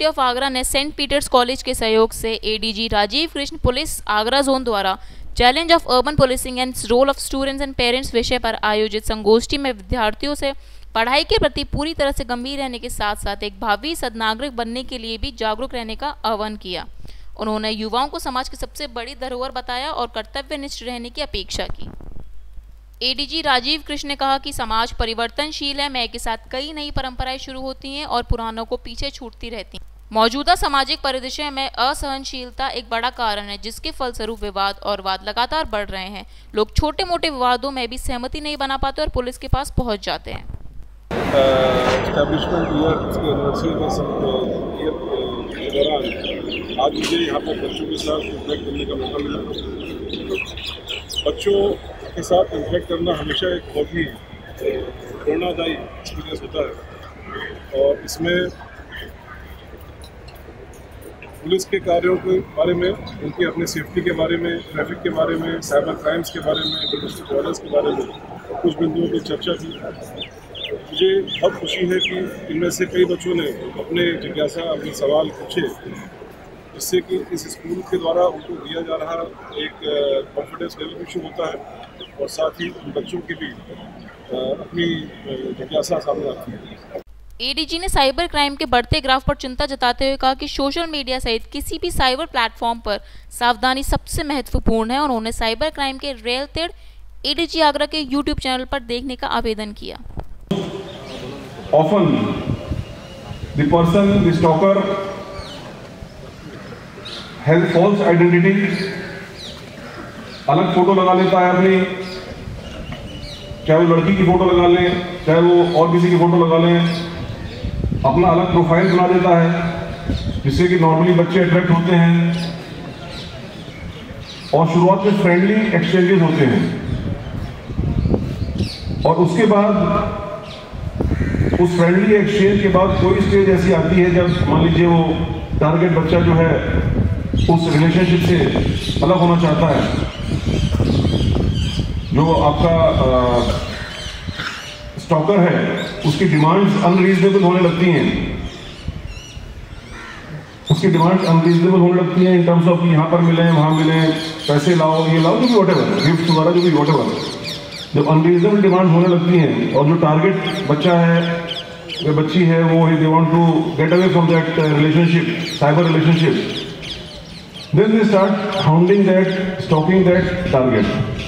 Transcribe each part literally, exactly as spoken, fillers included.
Of Agra ने Saint Peter's College के सहयोग से ADG Rajiv Krishna police Agra zone द्वारा challenge of urban policing and role of students and parents विषय पर आयोजित संगोष्ठी में विद्यार्थियों से पढ़ाई के प्रति पूरी तरह से गंभीर रहने के साथ साथ एक भावी सद्नागरिक बनने के लिए भी जागरूक रहने का आह्वान किया। उन्होंने युवाओं को समाज की सबसे बड़ी धरोहर बताया और कर्तव्यनिष्ठ रहने की अपेक्षा की। एडीजी राजीव कृष्ण ने कहा कि समाज परिवर्तनशील है, समय के साथ कई नई परंपराएं शुरू होती हैं और पुरानों को पीछे छूटती रहती हैं। मौजूदा सामाजिक परिदृश्य में असहनशीलता एक बड़ा कारण है, जिसके फलस्वरूप विवाद और वाद लगातार बढ़ रहे हैं। लोग छोटे मोटे विवादों में भी सहमति नहीं बना पाते और पुलिस के पास पहुंच जाते हैं। एस्टैब्लिशमेंट ईयर इसके एनिवर्सरी में सब ईयर के दौरान आज मुझे यहाँ पर बच्चों के साथ इंटरेक्ट करने का मौका मिला। बच्चों के साथ इंटरेक्ट करना हमेशा एक बहुत ही प्रेरणादायी एक्सपीरियंस होता है और इसमें पुलिस के कार्यों के बारे में, उनकी अपने सेफ्टी के बारे में, ट्रैफिक के बारे में, साइबर क्राइम्स के बारे में, डोमेस्टिक वायलेंस के बारे में कुछ बिंदुओं की चर्चा की। मुझे बहुत खुशी है कि इनमें से कई बच्चों ने अपने जिज्ञासा, अपने सवाल पूछे, जिससे कि इस स्कूल के द्वारा उनको दिया जा रहा एक कॉन्फिडेंस लेवल इशू होता है और साथ ही उन बच्चों की भी अपनी जिज्ञासा सामने आती है। एडीजी ने साइबर क्राइम के बढ़ते ग्राफ पर चिंता जताते हुए कहा कि सोशल मीडिया सहित किसी भी साइबर प्लेटफॉर्म पर सावधानी सबसे महत्वपूर्ण है और उन्होंने साइबर क्राइम के रिलेटेड एडीजी आगरा के यूट्यूब चैनल पर देखने का आवेदन किया। Often the person, the stalker, has false identity, अलग फोटो लगा लेता है अपनी, चाहे वो लड़की की फोटो लगा लें, चाहे वो और किसी की फोटो लगा लें, अपना अलग प्रोफाइल बना देता है जिससे कि नॉर्मली बच्चे अट्रैक्ट होते हैं और शुरुआत में फ्रेंडली एक्सचेंजेस होते हैं और उसके बाद उस फ्रेंडली एक्सचेंज के बाद कोई स्टेज ऐसी आती है जब मान लीजिए वो टारगेट बच्चा जो है उस रिलेशनशिप से अलग होना चाहता है, जो आपका स्टॉकर है उसकी डिमांड्स अनरीजनेबल होने लगती हैं उसकी डिमांड्स अनरीजनेबल होने लगती हैं इन टर्म्स ऑफ यहाँ पर मिले, वहाँ मिले, पैसे लाओ, ये लाओ, जो भी वॉटेवर, गिफ्ट वगैरह जो भी वॉटेवर, जब अनरीजनेबल डिमांड होने लगती हैं और जो टारगेट बच्चा है या बच्ची है वो they want to get away from that relationship, cyber relationship, then they start hounding that, stalking that target.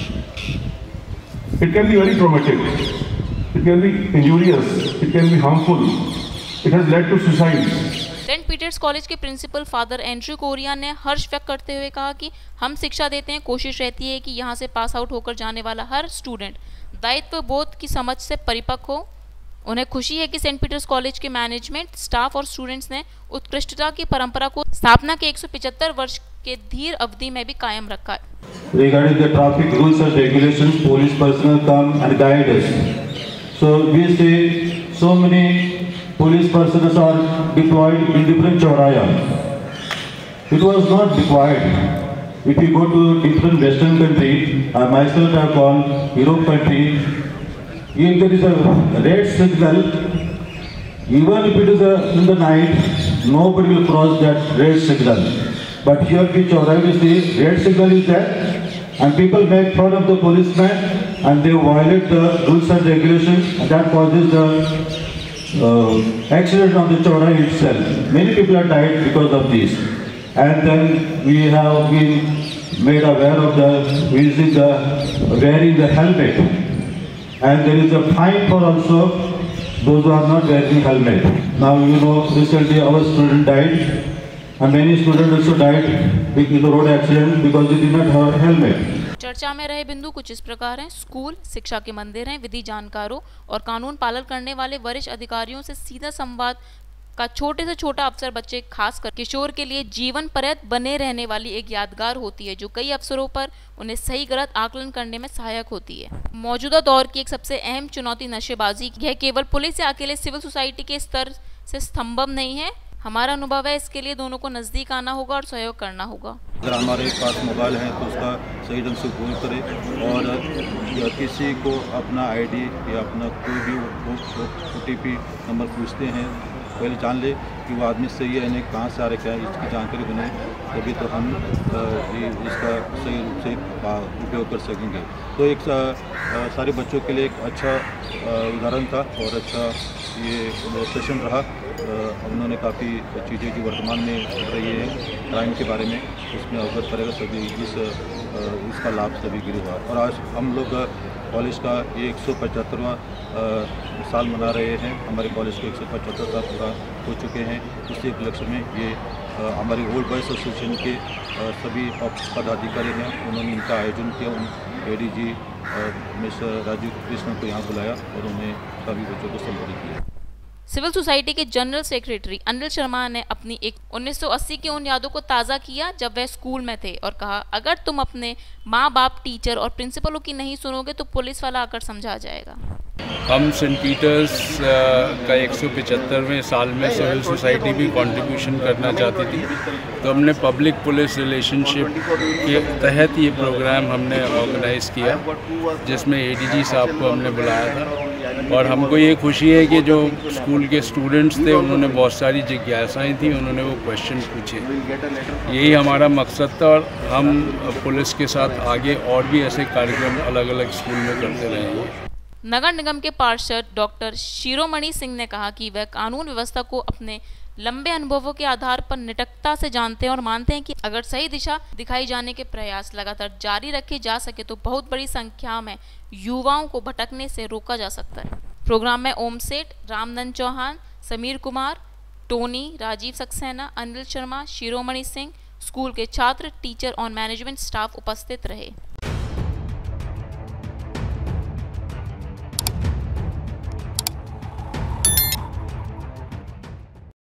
It can be very traumatic, it can be injurious, it can be harmful, it has led to suicide. Saint Peter's College के principal Father Andrew Correa ने हर्ष व्यक्त करते हुए कहा कि हम शिक्षा देते हैं, कोशिश रहती है कि यहाँ से पास आउट होकर जाने वाला हर स्टूडेंट दायित्व बोध की समझ से परिपक्व हो। उन्हें खुशी है कि सेंट पीटर्स कॉलेज के मैनेजमेंट, स्टाफ और स्टूडेंट्स ने उत्कृष्टता की परंपरा को स्थापना के एक सौ पचहत्तर वर्ष के धीर अवधि में भी कायम रखा है। Regarding the traffic rules and regulations, police personnel come and guide us. So we see so many police personnel are deployed in different Chauraya. It was not deployed. If you go to different Western country, I myself have gone Europe country, if there is a red signal, even if it is a, in the night, nobody will cross that red signal. But here in Chauraya we see red signal is there, and people make fun of the policeman and they violate the rules and regulations, and that causes the uh, accident on the Chauraya itself. Many people have died because of this. And then we have been made aware of the using the wearing the helmet, and there is a fine for also those who are not wearing helmet. Now you know recently our student died, and many students also died in the road accident because they did not have a helmet. चर्चा में रहे बिंदु कुछ इस प्रकार हैं। School, शिक्षा के मंदिर हैं, विधि जानकारों और कानून पालन करने वाले वरिष्ठ अधिकारियों से सीधा संवाद का छोटे से छोटा अवसर बच्चे, खासकर किशोर के लिए जीवन पर्यंत बने रहने वाली एक यादगार होती है, जो कई अवसरों पर उन्हें सही गलत आकलन करने में सहायक होती है। मौजूदा दौर की एक सबसे अहम चुनौती नशेबाजी है। केवल पुलिस या अकेले सिविल सोसाइटी के स्तर से संभव नहीं है। हमारा अनुभव है, इसके लिए दोनों को नज़दीक आना होगा और सहयोग करना होगा। अगर हमारे पास मोबाइल है तो उसका सही ढंग से उपयोग करें और या किसी को अपना आईडी या अपना कोई भी ओ टी पी नंबर पूछते हैं पहले जान ले कि वो आदमी सही है नहीं, कहाँ से आ रहे, क्या है, इसकी जानकारी बने, तभी तो हम ये इसका सही रूप से उपयोग कर सकेंगे। तो एक सारे बच्चों के लिए एक अच्छा उदाहरण था और अच्छा ये सेशन रहा। उन्होंने काफ़ी चीज़ें जो वर्तमान में हो रही है क्राइम के बारे में उसमें अवगत करेगा सभी, इस इसका लाभ सभी के लिए हुआ। और आज हम लोग कॉलेज का ये एक सौ पचहत्तरवां साल मना रहे हैं। हमारे कॉलेज को एक सौ पचहत्तर साल पूरा हो चुके हैं। इसी उपलक्ष्य में ये हमारे ओल्ड बॉयज़ एसोसिएशन के सभी पदाधिकारी हैं, उन्होंने इनका आयोजन किया। A D G mister Rajiv Krishna को यहाँ बुलाया और उन्हें सभी बच्चों को संबोधित किया। सिविल सोसाइटी के जनरल सेक्रेटरी अनिल शर्मा ने अपनी एक उन्नीस सौ अस्सी की उन यादों को ताज़ा किया जब वह स्कूल में थे और कहा, अगर तुम अपने माँ बाप, टीचर और प्रिंसिपलों की नहीं सुनोगे तो पुलिस वाला आकर समझा जाएगा। हम सेंट पीटर्स का एक सौ पचहत्तरवें साल में सिविल सोसाइटी भी कंट्रीब्यूशन करना चाहती थी, तो हमने पब्लिक पुलिस रिलेशनशिप के तहत ये प्रोग्राम हमने ऑर्गेनाइज़ किया, जिसमें एडीजी साहब को हमने बुलाया था। और हमको ये खुशी है कि जो स्कूल के स्टूडेंट्स थे उन्होंने बहुत सारी जिज्ञासाएँ थी, उन्होंने वो क्वेश्चन पूछे। यही हमारा मकसद था और हम पुलिस के साथ आगे और भी ऐसे कार्यक्रम अलग अलग स्कूल में करते रहेंगे। नगर निगम के पार्षद डॉक्टर शिरोमणि सिंह ने कहा कि वह कानून व्यवस्था को अपने लंबे अनुभवों के आधार पर निटकता से जानते हैं और मानते हैं कि अगर सही दिशा दिखाई जाने के प्रयास लगातार जारी रखे जा सके तो बहुत बड़ी संख्या में युवाओं को भटकने से रोका जा सकता है। प्रोग्राम में ओम सेठ, रामनंद चौहान, समीर कुमार, टोनी, राजीव सक्सेना, अनिल शर्मा, शिरोमणि सिंह, स्कूल के छात्र, टीचर और मैनेजमेंट स्टाफ उपस्थित रहे।